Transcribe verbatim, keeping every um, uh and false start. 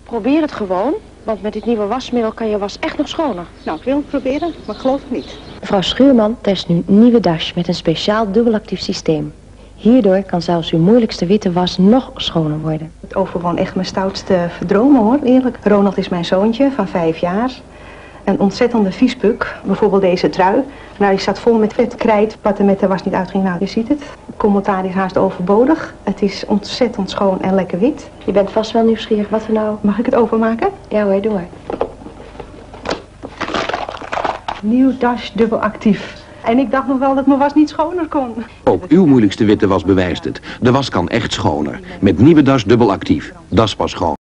Probeer het gewoon, want met dit nieuwe wasmiddel kan je was echt nog schoner. Nou, ik wil het proberen, maar ik geloof het niet. Mevrouw Schuurman test nu nieuwe Dash met een speciaal dubbelactief systeem. Hierdoor kan zelfs uw moeilijkste witte was nog schoner worden. Het overwon echt mijn stoutste verdromen hoor, eerlijk. Ronald is mijn zoontje van vijf jaar. Een ontzettende viespuk. Bijvoorbeeld deze trui. Nou, die staat vol met vet, krijt, wat er met de was niet uitging. Nou, je ziet het. Het commentaar is haast overbodig. Het is ontzettend schoon en lekker wit. Je bent vast wel nieuwsgierig wat we nou... Mag ik het openmaken? Ja hoor, doe maar. Nieuw Dash dubbelactief. En ik dacht nog wel dat mijn was niet schoner kon. Ook uw moeilijkste witte was bewijst het. De was kan echt schoner. Met nieuwe Dash dubbelactief. Dat is pas schoon.